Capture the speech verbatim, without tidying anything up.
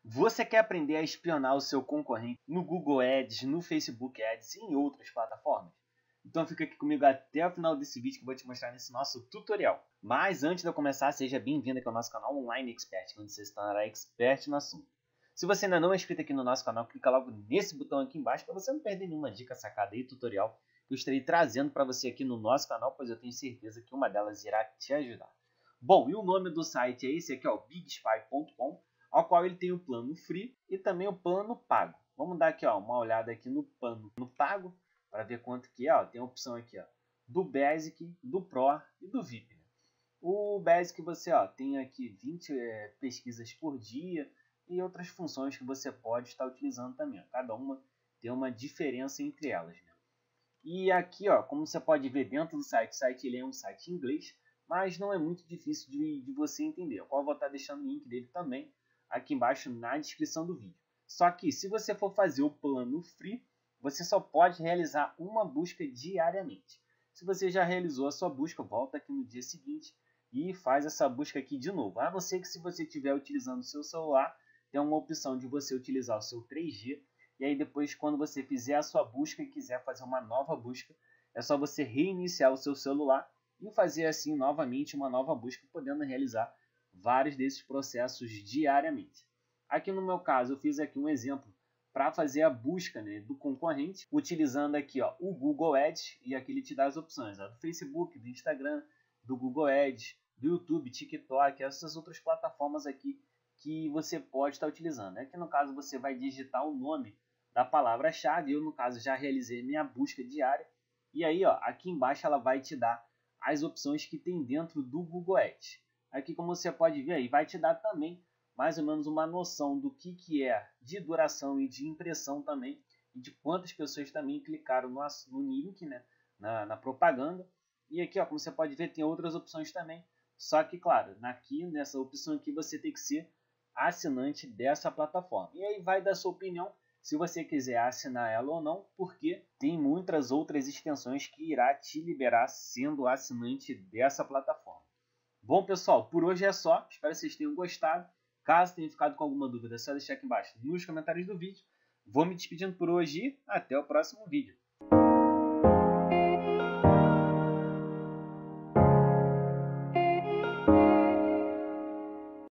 Você quer aprender a espionar o seu concorrente no Google Ads, no Facebook Ads e em outras plataformas? Então fica aqui comigo até o final desse vídeo que eu vou te mostrar nesse nosso tutorial. Mas antes de eu começar, seja bem-vindo aqui ao nosso canal Online Expert, onde você se tornará expert no assunto. Se você ainda não é inscrito aqui no nosso canal, clica logo nesse botão aqui embaixo para você não perder nenhuma dica, sacada e tutorial que eu estarei trazendo para você aqui no nosso canal, pois eu tenho certeza que uma delas irá te ajudar. Bom, e o nome do site é esse aqui, ó, big spy ponto com, ao qual ele tem o plano free e também o plano pago. Vamos dar aqui, ó, uma olhada aqui no plano no pago para ver quanto que é. Ó. Tem a opção aqui, ó, do Basic, do Pro e do V I P. Né? O Basic você ó, tem aqui vinte é, pesquisas por dia e outras funções que você pode estar utilizando também. Ó. Cada uma tem uma diferença entre elas. Né? E aqui, ó, como você pode ver dentro do site, o site ele é um site em inglês, mas não é muito difícil de, de você entender. Eu vou estar deixando o link dele também aqui embaixo na descrição do vídeo. Só que se você for fazer o plano free, você só pode realizar uma busca diariamente. Se você já realizou a sua busca, volta aqui no dia seguinte e faz essa busca aqui de novo. A não ser que se você estiver utilizando o seu celular, tem uma opção de você utilizar o seu três G. E aí depois, quando você fizer a sua busca e quiser fazer uma nova busca, é só você reiniciar o seu celular e fazer assim novamente uma nova busca, podendo realizar vários desses processos diariamente. Aqui no meu caso, eu fiz aqui um exemplo para fazer a busca, né, do concorrente, utilizando aqui ó, o Google Ads, e aqui ele te dá as opções ó, do Facebook, do Instagram, do Google Ads, do YouTube, TikTok, essas outras plataformas aqui que você pode estar utilizando. Aqui no caso você vai digitar o nome da palavra-chave, eu no caso já realizei minha busca diária, e aí ó, aqui embaixo ela vai te dar as opções que tem dentro do Google Ads. Aqui como você pode ver aí, vai te dar também mais ou menos uma noção do que, que é de duração e de impressão também, e de quantas pessoas também clicaram no, no link, né, na, na propaganda. E aqui, ó, como você pode ver, tem outras opções também, só que, claro, aqui nessa opção aqui você tem que ser assinante dessa plataforma. E aí vai da sua opinião, se você quiser assinar ela ou não, porque tem muitas outras extensões que irá te liberar sendo assinante dessa plataforma. Bom, pessoal, por hoje é só. Espero que vocês tenham gostado. Caso tenha ficado com alguma dúvida, é só deixar aqui embaixo nos comentários do vídeo. Vou me despedindo por hoje e até o próximo vídeo.